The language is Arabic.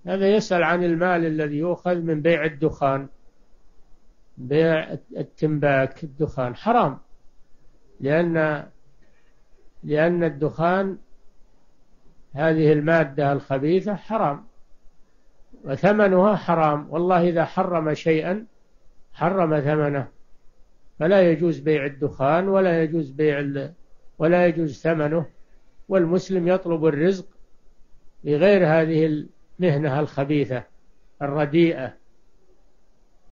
هذا يسأل عن المال الذي يؤخذ من بيع الدخان. بيع التمباك، الدخان حرام، لأن الدخان هذه المادة الخبيثة حرام، وثمنها حرام. والله إذا حرم شيئا حرم ثمنه، فلا يجوز بيع الدخان ولا يجوز ثمنه. والمسلم يطلب الرزق بغير هذه المهنة الخبيثة الرديئة.